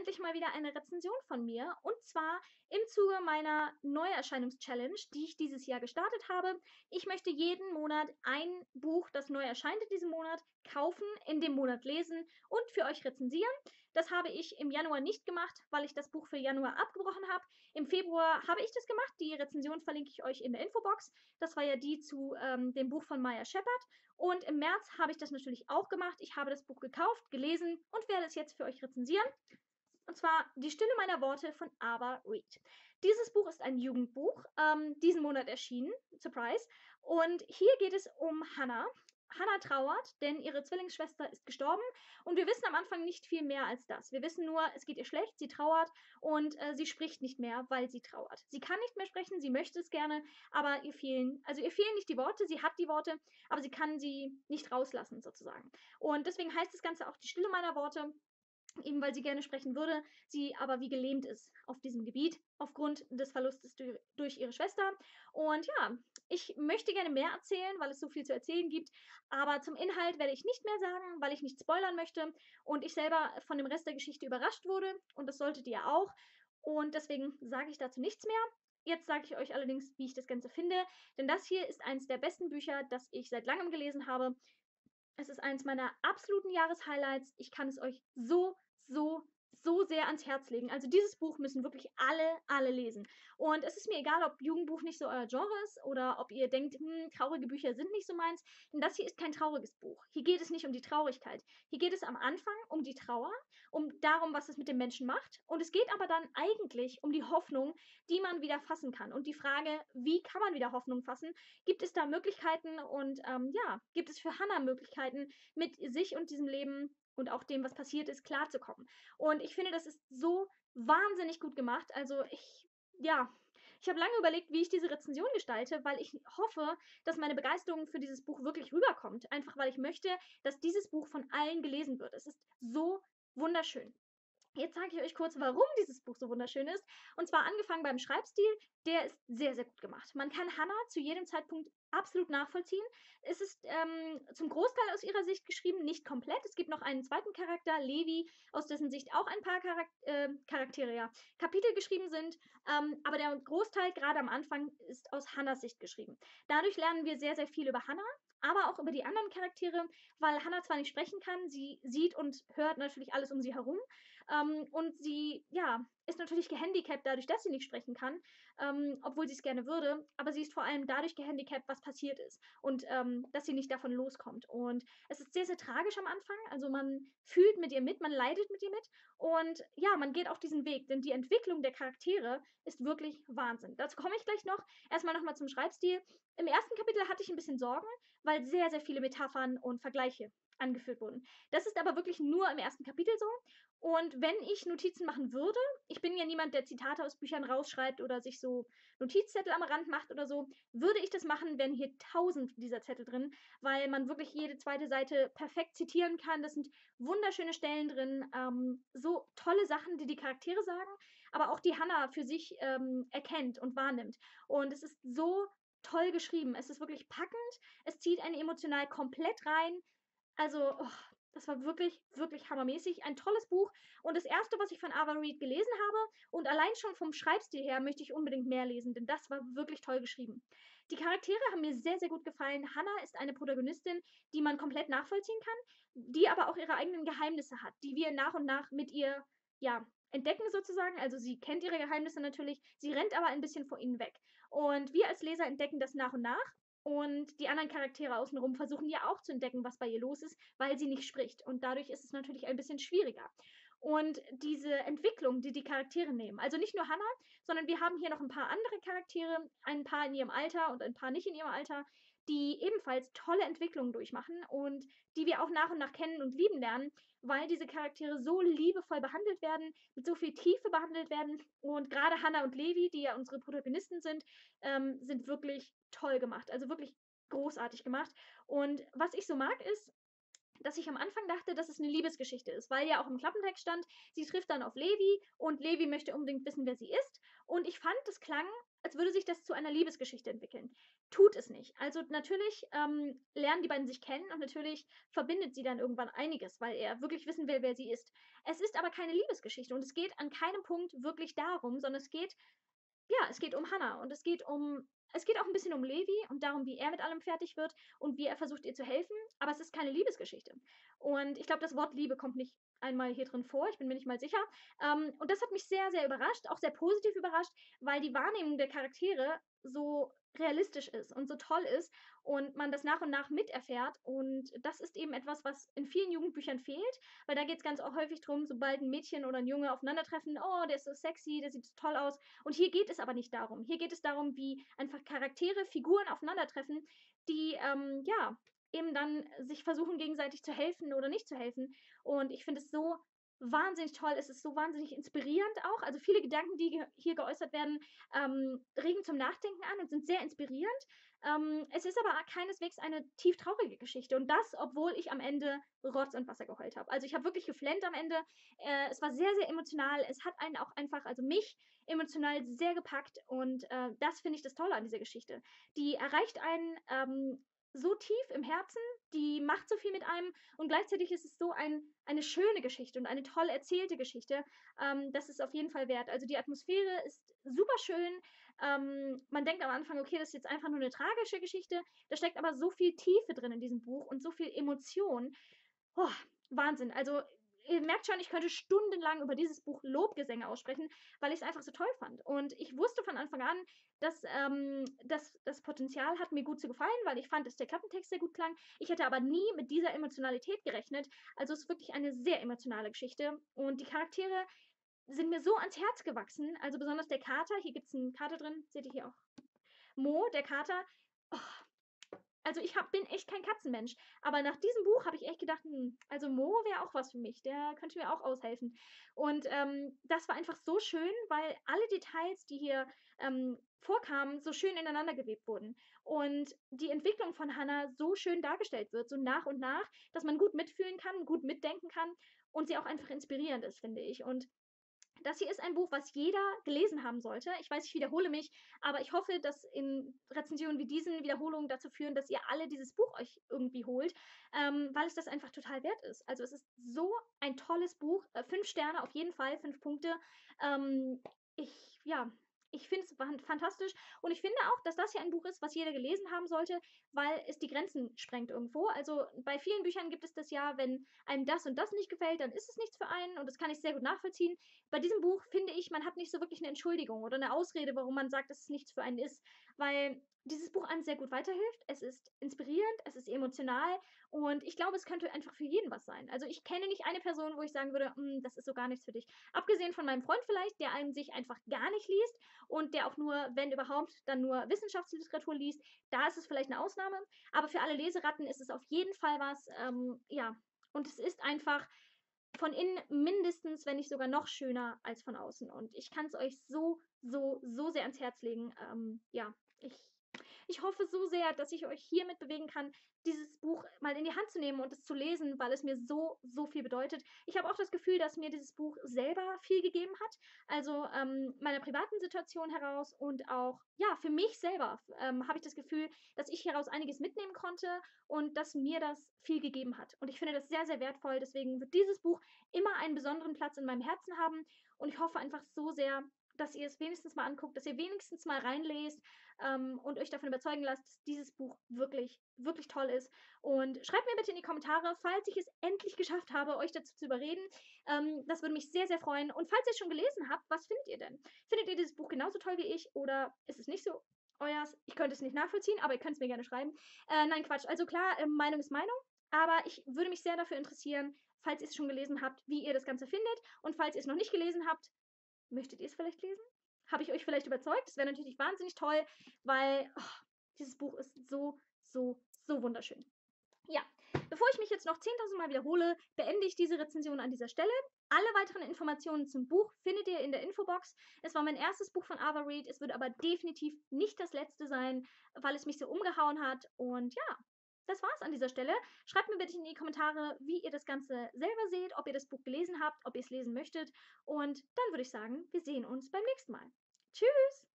endlich mal wieder eine Rezension von mir und zwar im Zuge meiner Neuerscheinungs-Challenge, die ich dieses Jahr gestartet habe. Ich möchte jeden Monat ein Buch, das neu erscheint in diesem Monat, kaufen, in dem Monat lesen und für euch rezensieren. Das habe ich im Januar nicht gemacht, weil ich das Buch für Januar abgebrochen habe. Im Februar habe ich das gemacht. Die Rezension verlinke ich euch in der Infobox. Das war ja die zu dem Buch von Maya Shepard. Und im März habe ich das natürlich auch gemacht. Ich habe das Buch gekauft, gelesen und werde es jetzt für euch rezensieren. Und zwar Die Stille meiner Worte von Ava Reed. Dieses Buch ist ein Jugendbuch, diesen Monat erschienen, Surprise. Und hier geht es um Hannah. Hannah trauert, denn ihre Zwillingsschwester ist gestorben und wir wissen am Anfang nicht viel mehr als das. Wir wissen nur, es geht ihr schlecht, sie trauert und sie spricht nicht mehr, weil sie trauert. Sie kann nicht mehr sprechen, sie möchte es gerne, aber ihr fehlen nicht die Worte, sie hat die Worte, aber sie kann sie nicht rauslassen sozusagen. Und deswegen heißt das Ganze auch Die Stille meiner Worte, eben weil sie gerne sprechen würde, sie aber wie gelähmt ist auf diesem Gebiet aufgrund des Verlustes durch ihre Schwester. Und ja, ich möchte gerne mehr erzählen, weil es so viel zu erzählen gibt, aber zum Inhalt werde ich nicht mehr sagen, weil ich nicht spoilern möchte und ich selber von dem Rest der Geschichte überrascht wurde und das solltet ihr auch. Und deswegen sage ich dazu nichts mehr. Jetzt sage ich euch allerdings, wie ich das Ganze finde, denn das hier ist eines der besten Bücher, das ich seit langem gelesen habe. Es ist eins meiner absoluten Jahreshighlights. Ich kann es euch so, so sehr ans Herz legen. Also dieses Buch müssen wirklich alle lesen. Und es ist mir egal, ob Jugendbuch nicht so euer Genre ist oder ob ihr denkt, traurige Bücher sind nicht so meins. Denn das hier ist kein trauriges Buch. Hier geht es nicht um die Traurigkeit. Hier geht es am Anfang um die Trauer, um darum, was es mit dem Menschen macht. Und es geht aber dann eigentlich um die Hoffnung, die man wieder fassen kann. Und die Frage, wie kann man wieder Hoffnung fassen? Gibt es da Möglichkeiten und ja, gibt es für Hannah Möglichkeiten, mit sich und diesem Leben und auch dem, was passiert ist, klarzukommen? Und ich finde, das ist so wahnsinnig gut gemacht. Also ja, ich habe lange überlegt, wie ich diese Rezension gestalte, weil ich hoffe, dass meine Begeisterung für dieses Buch wirklich rüberkommt. Einfach weil ich möchte, dass dieses Buch von allen gelesen wird. Es ist so wunderschön. Jetzt sage ich euch kurz, warum dieses Buch so wunderschön ist. Und zwar angefangen beim Schreibstil. Der ist sehr, sehr gut gemacht. Man kann Hannah zu jedem Zeitpunkt absolut nachvollziehen. Es ist zum Großteil aus ihrer Sicht geschrieben, nicht komplett. Es gibt noch einen zweiten Charakter, Levi, aus dessen Sicht auch ein paar Charaktere, ja, Kapitel geschrieben sind. Aber der Großteil, gerade am Anfang, ist aus Hannahs Sicht geschrieben. Dadurch lernen wir sehr, sehr viel über Hannah, aber auch über die anderen Charaktere, weil Hannah zwar nicht sprechen kann, sie sieht und hört natürlich alles um sie herum. Und sie, ja, ist natürlich gehandicapt dadurch, dass sie nicht sprechen kann, obwohl sie es gerne würde. Aber sie ist vor allem dadurch gehandicapt, was passiert ist und dass sie nicht davon loskommt. Und es ist sehr, sehr tragisch am Anfang. Also man fühlt mit ihr mit, man leidet mit ihr mit. Und ja, man geht auch diesen Weg, denn die Entwicklung der Charaktere ist wirklich Wahnsinn. Dazu komme ich gleich noch. Erstmal nochmal zum Schreibstil. Im ersten Kapitel hatte ich ein bisschen Sorgen, weil sehr, sehr viele Metaphern und Vergleiche angeführt wurden. Das ist aber wirklich nur im ersten Kapitel so. Und wenn ich Notizen machen würde, ich bin ja niemand, der Zitate aus Büchern rausschreibt oder sich so Notizzettel am Rand macht oder so, würde ich das machen, wären hier 1000 dieser Zettel drin, weil man wirklich jede zweite Seite perfekt zitieren kann. Das sind wunderschöne Stellen drin, so tolle Sachen, die die Charaktere sagen, aber auch die Hannah für sich erkennt und wahrnimmt. Und es ist so toll geschrieben. Es ist wirklich packend. Es zieht einen emotional komplett rein. Also, das war wirklich, wirklich hammermäßig. Ein tolles Buch. Und das erste, was ich von Ava Reed gelesen habe, und allein schon vom Schreibstil her möchte ich unbedingt mehr lesen, denn das war wirklich toll geschrieben. Die Charaktere haben mir sehr, sehr gut gefallen. Hannah ist eine Protagonistin, die man komplett nachvollziehen kann, die aber auch ihre eigenen Geheimnisse hat, die wir nach und nach mit ihr, ja, entdecken sozusagen. Also sie kennt ihre Geheimnisse natürlich, sie rennt aber ein bisschen vor ihnen weg. Und wir als Leser entdecken das nach und nach. Und die anderen Charaktere außenrum versuchen ja auch zu entdecken, was bei ihr los ist, weil sie nicht spricht. Und dadurch ist es natürlich ein bisschen schwieriger. Und diese Entwicklung, die die Charaktere nehmen, also nicht nur Hannah, sondern wir haben hier noch ein paar andere Charaktere, ein paar in ihrem Alter und ein paar nicht in ihrem Alter, die ebenfalls tolle Entwicklungen durchmachen und die wir auch nach und nach kennen und lieben lernen, weil diese Charaktere so liebevoll behandelt werden, mit so viel Tiefe behandelt werden. Und gerade Hannah und Levi, die ja unsere Protagonisten sind wirklich toll gemacht. Also wirklich großartig gemacht. Und was ich so mag ist, dass ich am Anfang dachte, dass es eine Liebesgeschichte ist, weil ja auch im Klappentext stand, sie trifft dann auf Levi und Levi möchte unbedingt wissen, wer sie ist. Und ich fand, das klang, als würde sich das zu einer Liebesgeschichte entwickeln. Tut es nicht. Also natürlich lernen die beiden sich kennen und natürlich verbindet sie dann irgendwann einiges, weil er wirklich wissen will, wer sie ist. Es ist aber keine Liebesgeschichte und es geht an keinem Punkt wirklich darum, sondern es geht um Hannah und es geht auch ein bisschen um Levi und darum, wie er mit allem fertig wird und wie er versucht, ihr zu helfen, aber es ist keine Liebesgeschichte. Und ich glaube, das Wort Liebe kommt nicht einmal hier drin vor, ich bin mir nicht mal sicher. Und das hat mich sehr, sehr überrascht, auch sehr positiv überrascht, weil die Wahrnehmung der Charaktere so realistisch ist und so toll ist und man das nach und nach miterfährt. Und das ist eben etwas, was in vielen Jugendbüchern fehlt, weil da geht es ganz auch häufig drum, sobald ein Mädchen oder ein Junge aufeinandertreffen, oh, der ist so sexy, der sieht so toll aus, und hier geht es aber nicht darum. Hier geht es darum, wie einfach Charaktere, Figuren aufeinandertreffen, die eben dann sich versuchen, gegenseitig zu helfen oder nicht zu helfen. Und ich finde es so wahnsinnig toll. Es ist so wahnsinnig inspirierend auch. Also viele Gedanken, die hier geäußert werden, regen zum Nachdenken an und sind sehr inspirierend. Es ist aber keineswegs eine tief traurige Geschichte. Und das, obwohl ich am Ende Rotz und Wasser geheult habe. Also ich habe wirklich geflennt am Ende. Es war sehr, sehr emotional. Es hat einen auch einfach, also mich emotional sehr gepackt und das finde ich das Tolle an dieser Geschichte. Die erreicht einen so tief im Herzen, die macht so viel mit einem und gleichzeitig ist es so eine schöne Geschichte und eine toll erzählte Geschichte. Das ist auf jeden Fall wert. Also die Atmosphäre ist super schön. Man denkt am Anfang, okay, das ist jetzt einfach nur eine tragische Geschichte. Da steckt aber so viel Tiefe drin in diesem Buch und so viel Emotion. Oh, Wahnsinn. Also, ihr merkt schon, ich könnte stundenlang über dieses Buch Lobgesänge aussprechen, weil ich es einfach so toll fand. Und ich wusste von Anfang an, dass das Potenzial hat, mir gut zu gefallen, weil ich fand, dass der Klappentext sehr gut klang. Ich hätte aber nie mit dieser Emotionalität gerechnet. Also es ist wirklich eine sehr emotionale Geschichte. Und die Charaktere sind mir so ans Herz gewachsen. Also besonders der Kater. Hier gibt es einen Kater drin. Seht ihr hier auch? Mo, der Kater. Oh, also bin echt kein Katzenmensch. Aber nach diesem Buch habe ich echt gedacht, also Mo wäre auch was für mich. Der könnte mir auch aushelfen. Und das war einfach so schön, weil alle Details, die hier vorkamen, so schön ineinander gewebt wurden. Und die Entwicklung von Hannah so schön dargestellt wird, so nach und nach, dass man gut mitfühlen kann, gut mitdenken kann und sie auch einfach inspirierend ist, finde ich. Und das hier ist ein Buch, was jeder gelesen haben sollte. Ich weiß, ich wiederhole mich, aber ich hoffe, dass in Rezensionen wie diesen Wiederholungen dazu führen, dass ihr alle dieses Buch euch irgendwie holt, weil es das einfach total wert ist. Also es ist so ein tolles Buch. 5 Sterne auf jeden Fall, 5 Punkte. Ähm, ja, ich finde es fantastisch und ich finde auch, dass das hier ein Buch ist, was jeder gelesen haben sollte, weil es die Grenzen sprengt irgendwo. Also bei vielen Büchern gibt es das ja, wenn einem das und das nicht gefällt, dann ist es nichts für einen und das kann ich sehr gut nachvollziehen. Bei diesem Buch finde ich, man hat nicht so wirklich eine Entschuldigung oder eine Ausrede, warum man sagt, dass es nichts für einen ist, weil dieses Buch einem sehr gut weiterhilft. Es ist inspirierend, es ist emotional und ich glaube, es könnte einfach für jeden was sein. Also ich kenne nicht eine Person, wo ich sagen würde, das ist so gar nichts für dich. Abgesehen von meinem Freund vielleicht, der an sich einfach gar nicht liest und der auch nur, wenn überhaupt, dann nur Wissenschaftsliteratur liest. Da ist es vielleicht eine Ausnahme, aber für alle Leseratten ist es auf jeden Fall was, ja. Und es ist einfach von innen mindestens, wenn nicht sogar noch schöner als von außen. Und ich kann es euch so, so, so sehr ans Herz legen. Ja, ich hoffe so sehr, dass ich euch hiermit bewegen kann, dieses Buch mal in die Hand zu nehmen und es zu lesen, weil es mir so, so viel bedeutet. Ich habe auch das Gefühl, dass mir dieses Buch selber viel gegeben hat. Also meiner privaten Situation heraus und auch, ja, für mich selber habe ich das Gefühl, dass ich hieraus einiges mitnehmen konnte und dass mir das viel gegeben hat. Und ich finde das sehr, sehr wertvoll. Deswegen wird dieses Buch immer einen besonderen Platz in meinem Herzen haben. Und ich hoffe einfach so sehr, dass ihr es wenigstens mal anguckt, dass ihr wenigstens mal reinlest und euch davon überzeugen lasst, dass dieses Buch wirklich, wirklich toll ist. Und schreibt mir bitte in die Kommentare, falls ich es endlich geschafft habe, euch dazu zu überreden. Das würde mich sehr, sehr freuen. Und falls ihr es schon gelesen habt, was findet ihr denn? Findet ihr dieses Buch genauso toll wie ich oder ist es nicht so euers? Ich könnte es nicht nachvollziehen, aber ihr könnt es mir gerne schreiben. Nein, Quatsch. Also klar, Meinung ist Meinung. Aber ich würde mich sehr dafür interessieren, falls ihr es schon gelesen habt, wie ihr das Ganze findet. Und falls ihr es noch nicht gelesen habt, möchtet ihr es vielleicht lesen? Habe ich euch vielleicht überzeugt? Das wäre natürlich wahnsinnig toll, weil dieses Buch ist so, so, so wunderschön. Ja, bevor ich mich jetzt noch 10.000 Mal wiederhole, beende ich diese Rezension an dieser Stelle. Alle weiteren Informationen zum Buch findet ihr in der Infobox. Es war mein erstes Buch von Ava Reed. Es wird aber definitiv nicht das letzte sein, weil es mich so umgehauen hat. Und ja, das war's an dieser Stelle. Schreibt mir bitte in die Kommentare, wie ihr das Ganze selber seht, ob ihr das Buch gelesen habt, ob ihr es lesen möchtet. Und dann würde ich sagen, wir sehen uns beim nächsten Mal. Tschüss!